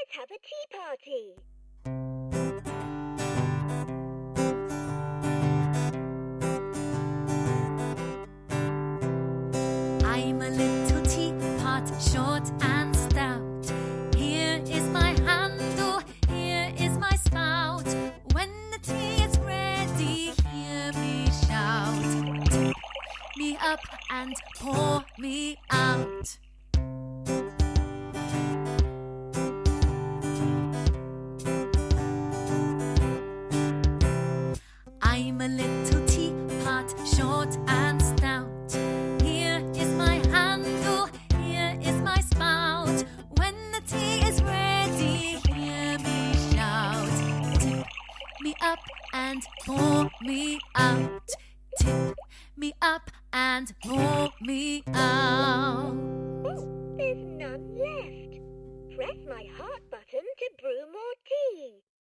Let's have a tea party. I'm a little teapot, short and stout. Here is my handle, here is my spout. When the tea is ready, hear me shout. Tip me up and pour me out. I'm a little teapot, short and stout. Here is my handle, here is my spout. When the tea is ready, hear me shout. Tip me up and pour me out. Tip me up and pour me out. Oh, there's none left. Press my heart button to brew more tea.